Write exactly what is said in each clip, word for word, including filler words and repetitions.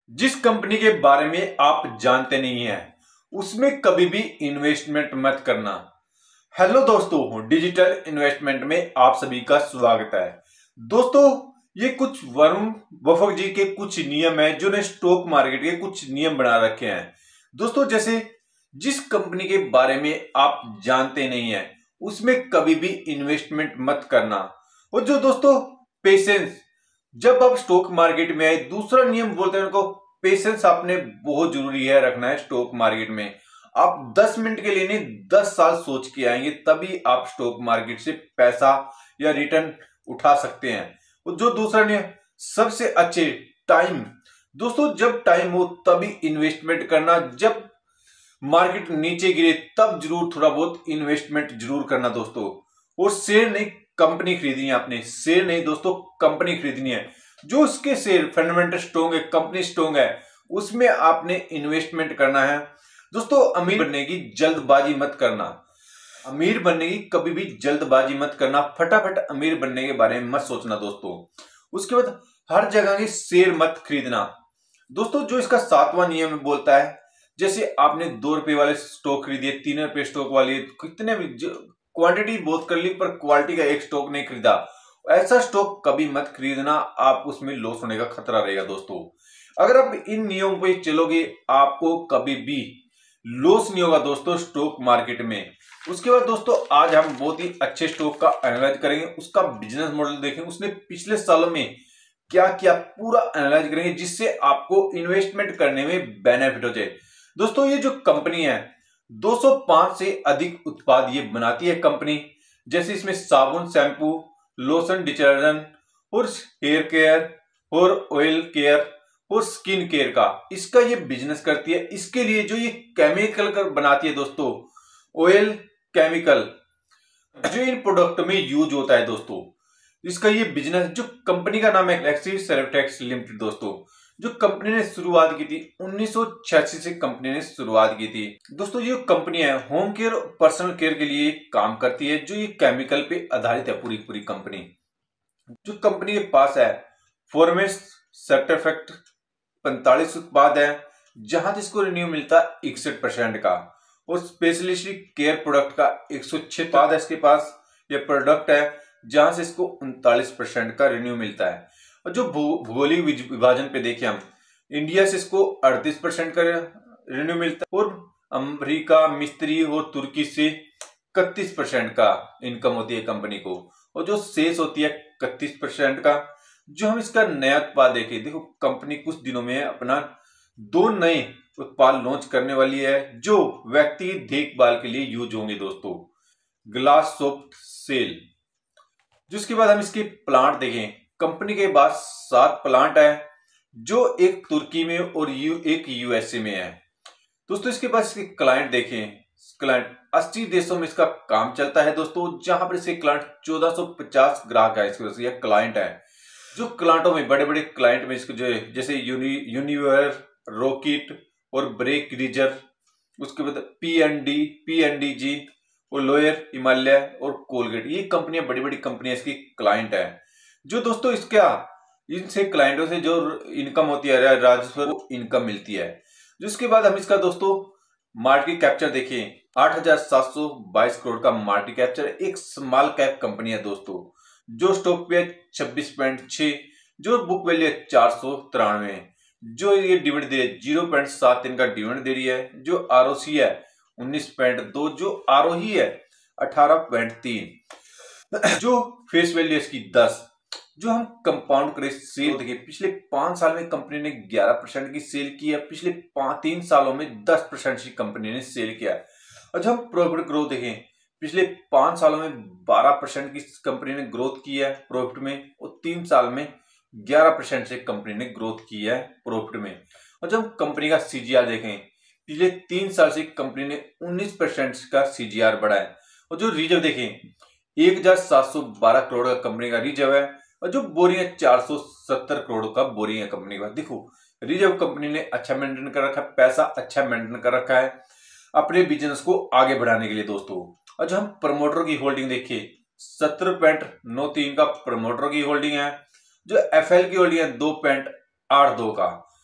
जिस कंपनी के बारे में आप जानते नहीं हैं उसमें कभी भी इन्वेस्टमेंट मत करना। हेलो दोस्तों, डिजिटल इन्वेस्टमेंट में आप सभी का स्वागत है। दोस्तों, ये कुछ वरुण बफेट जी के कुछ नियम है जो ने स्टॉक मार्केट के कुछ नियम बना रखे हैं। दोस्तों, जैसे जिस कंपनी के बारे में आप जानते नहीं हैं उसमें कभी भी इन्वेस्टमेंट मत करना। और जो दोस्तों पेशेंस, जब आप स्टॉक मार्केट में आए, दूसरा नियम बोलते हैं उनको पेशेंस आपने बहुत जरूरी है रखना है स्टॉक मार्केट में। आप दस मिनट के लिए नहीं दस साल सोच के आएंगे तभी आप स्टॉक मार्केट से पैसा या रिटर्न उठा सकते हैं। और जो दूसरा नियम सबसे अच्छे टाइम, दोस्तों जब टाइम हो तभी इन्वेस्टमेंट करना। जब मार्केट नीचे गिरे तब जरूर थोड़ा बहुत इन्वेस्टमेंट जरूर करना दोस्तों। और शेयर नहीं कंपनी खरीदनी है आपने, शेयर नहीं दोस्तों कंपनी खरीदनी है। जो उसके शेयर फंडामेंटल स्ट्रॉन्ग है, कंपनी स्ट्रॉन्ग है, उसमें आपने इन्वेस्टमेंट करना है दोस्तों। अमीर बनने की जल्दबाजी मत करना, अमीर बनने की कभी भी जल्दबाजी मत करना। फटाफट अमीर बनने के बारे में मत सोचना दोस्तों। उसके बाद हर जगह की शेयर मत खरीदना दोस्तों। जो इसका सातवां नियम बोलता है, जैसे आपने दो रुपए वाले स्टॉक खरीदिए, तीन रुपए स्टॉक वाले, कितने भी क्वांटिटी बहुत कर ली पर क्वालिटी का एक स्टॉक नहीं खरीदा, ऐसा स्टॉक कभी मत खरीदना, आप उसमें लॉस होने का खतरा रहेगा दोस्तों। अगर आप इन नियमों पे चलोगे आपको कभी भी लॉस नहीं होगा दोस्तों स्टॉक मार्केट में। उसके बाद दोस्तों आज हम बहुत ही अच्छे स्टॉक का एनालाइज करेंगे, उसका बिजनेस मॉडल देखेंगे, उसने पिछले सालों में क्या किया पूरा एनालाइज करेंगे, जिससे आपको इन्वेस्टमेंट करने में बेनिफिट हो जाए। दोस्तों ये जो कंपनी है दो सौ पाँच से अधिक उत्पाद ये बनाती है कंपनी। जैसे इसमें साबुन, शैम्पू, लोशन, डिटर्जेंट और हेयर केयर और ऑयल केयर और स्किन केयर का इसका ये बिजनेस करती है। इसके लिए जो ये केमिकल कर बनाती है दोस्तों, ऑयल केमिकल जो इन प्रोडक्ट में यूज होता है दोस्तों, इसका ये बिजनेस, जो कंपनी का नाम है गैलेक्सी सेरेटेक्स लिमिटेड दोस्तों। जो कंपनी ने शुरुआत की थी उन्नीस सौ छियासी से कंपनी ने शुरुआत की थी दोस्तों। ये कंपनी है होम केयर और पर्सनल केयर के लिए काम करती है, जो ये केमिकल पे आधारित है पूरी पूरी कंपनी। जो कंपनी के पास है फॉर्मेस सर्टिफिकेट पैंतालीस उत्पाद है, जहां जिसको रिन्यू मिलता है इकसठ परसेंट का, और स्पेशलिस्ट केयर प्रोडक्ट का एक सौ छह उत्पाद है इसके पास। ये प्रोडक्ट है जहां से इसको उनतालीस परसेंट का रिन्यू मिलता है। और जो भौगोलिक विभाजन पे देखें हम, इंडिया से इसको अड़तीस परसेंट का रिन्यू मिलता है, और अमेरिका, मिस्री और तुर्की से इकतीस परसेंट का इनकम होती है कंपनी को, और जो शेष होती है इकतीस परसेंट का। जो हम इसका नया उत्पाद देखें, देखो कंपनी कुछ दिनों में अपना दो नए उत्पाद लॉन्च करने वाली है जो व्यक्ति देखभाल के लिए यूज होंगे दोस्तों। Glass soap sale. जिसके बाद हम इसके प्लांट देखें, कंपनी के पास सात प्लांट है, जो एक तुर्की में और यू एक यूएसए में है दोस्तों। इसके पास इसके क्लाइंट देखें, क्लाइंट अस्सी देशों में इसका काम चलता है दोस्तों, जहां पर इसके क्लाइंट चौदह सौ पचास ग्राहक है इसके ये क्लाइंट है। जो क्लाइंटों में बड़े बड़े क्लाइंट में इसके जो है, जैसे यूनि यूनिवर, रॉकेट और ब्रेक रीजर, उसके बाद P N D P N D G और लोयर, हिमालय और कोलगेट, ये कंपनियां बड़ी बड़ी कंपनियां इसकी क्लाइंट है। जो दोस्तों इसका इनसे क्लाइंटों से जो इनकम होती है, राजस्व इनकम मिलती है। जिसके बाद हम इसका दोस्तों मार्केट कैप्चर देखें, आठ हजार सात सौ बाईस करोड़ का मार्केट कैप्चर, एक स्मॉल कैप कंपनी है दोस्तों। जो स्टॉक पे छब्बीस पॉइंट छह, जो बुक वैल्यू है चार सौ तिरानवे, जो ये डिविडेंड दे जीरो पॉइंट सात तीन का डिविडेंड दे रही है। जो आरओसी है उन्नीस पॉइंट दो, जो आरओई है अठारह पॉइंट तीन, जो फेस वैल्यू इसकी दस। जो हम कंपाउंड करें सेल देखिए, पिछले पांच साल में कंपनी ने ग्यारह परसेंट की सेल की है, पिछले तीन सालों में दस परसेंट की कंपनी ने सेल किया है। और जब हम प्रॉफिट ग्रोथ देखें, पिछले पांच सालों में बारह परसेंट की कंपनी ने ग्रोथ की है प्रॉफिट में, और तीन साल में ग्यारह परसेंट से कंपनी ने ग्रोथ की है प्रॉफिट में। और जब कंपनी का सीजीआर देखें, पिछले तीन साल से कंपनी ने उन्नीस परसेंट का सीजीआर बढ़ा है। और जो रिजर्व देखें, एक हजार सात सौ बारह करोड़ का कंपनी का रिजर्व है, और जो बोरिंग है चार सौ सत्तर करोड़ का बोरिंग है कंपनी का। देखो रिजर्व कंपनी ने अच्छा मेंटेन कर रखा है, पैसा अच्छा मेंटेन कर रखा है अपने बिजनेस को आगे बढ़ाने के लिए दोस्तों। और जो हम प्रमोटर की होल्डिंग देखिए, सत्तर पॉइंट नौ तीन का प्रमोटर की होल्डिंग है। जो एफएल की होल्डिंग है दो पॉइंट आठ दो का,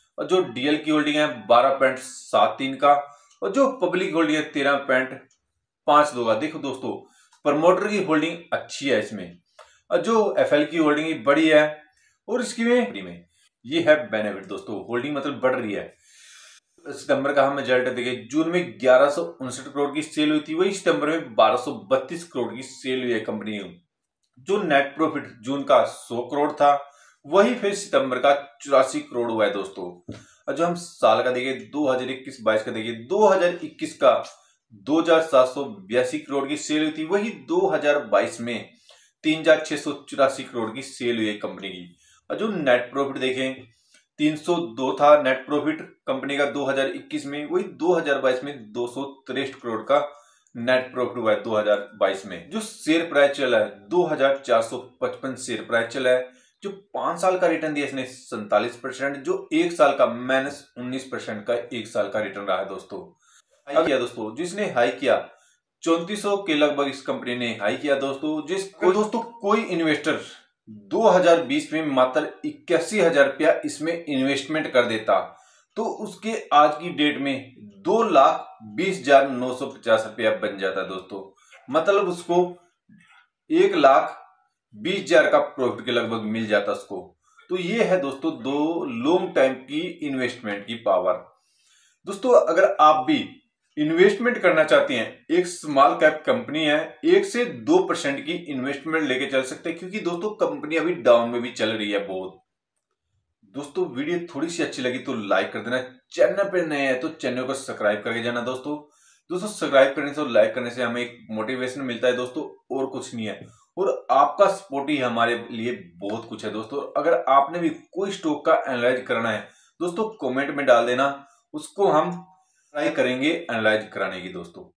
और जो डीएल की होल्डिंग है बारह पॉइंट सात तीन का, और जो पब्लिक होल्डिंग है तेरह पॉइंट पांच दो का। देखो दोस्तों, प्रमोटर की होल्डिंग अच्छी है इसमें, और जो एफएल की होल्डिंग बड़ी है, और इसकी में, में ये है बेनिफिट दोस्तों, होल्डिंग मतलब बढ़ रही है। सितंबर का हम रिजल्ट देखें, जून में ग्यारह सौ उनसठ करोड़ की सेल हुई थी, वही सितंबर में बारह सौ बत्तीस करोड़ की सेल हुई है कंपनी में। जो नेट प्रॉफिट जून का सौ करोड़ था, वही फिर सितंबर का चौरासी करोड़ हुआ है दोस्तों। और जो हम साल का देखें दो हजार इक्कीस बाईस का देखें, दो हजार इक्कीस का दो हजार सात सौ बयासी करोड़ की सेल हुई थी, वही दो हजार बाईस में तीन हजार छह सौ चौरासी करोड़ की सेल हुई है कंपनी की। और जो नेट प्रॉफिट देखें तीन सौ दो था नेट प्रॉफिट कंपनी का दो हजार इक्कीस में, वही दो हजार बाईस में दो सौ तिरसठ करोड़ का नेट प्रॉफिट हुआ है दो हजार बाईस में। जो शेयर प्राइस चला है दो हजार चार सौ पचपन शेयर प्राइस चला है। जो पांच साल का रिटर्न दिया इसने सैंतालीस परसेंट, जो एक साल का माइनस उन्नीस परसेंट का एक साल का रिटर्न रहा है दोस्तों। हाई किया दोस्तों, जिसने हाई किया चौंतीस सौ के लगभग इस कंपनी ने हाई किया दोस्तों। जिसको दोस्तों कोई इन्वेस्टर दो हजार बीस में मात्र इक्यासी हजार रुपया इसमें इन्वेस्टमेंट कर देता, तो उसके आज की डेट में दो लाख बीस हजार नौ सौ पचास रुपया बन जाता दोस्तों। मतलब उसको एक लाख बीस हजार का प्रॉफिट के लगभग मिल जाता उसको। तो ये है दोस्तों दो लॉन्ग टाइम की इन्वेस्टमेंट की पावर। दोस्तों अगर आप भी इन्वेस्टमेंट करना चाहते हैं, एक स्मॉल कैप कंपनी है, एक से दो परसेंट की इन्वेस्टमेंट लेके चल सकते हैं, क्योंकि दोस्तों कंपनी अभी डाउन में भी चल रही है बहुत। दोस्तों वीडियो थोड़ी सी अच्छी लगी तो लाइक कर देना, चैनल पे नए हैं तो चैनल को सब्सक्राइब करके जाना दोस्तों। दोस्तों सब्सक्राइब करने से और लाइक करने से हमें एक मोटिवेशन मिलता है दोस्तों, और कुछ नहीं है, और आपका सपोर्ट ही हमारे लिए बहुत कुछ है दोस्तों। अगर आपने भी कोई स्टॉक का एनालाइज करना है दोस्तों, कमेंट में डाल देना, उसको हम ट्राई करेंगे एनालाइज कराने की दोस्तों।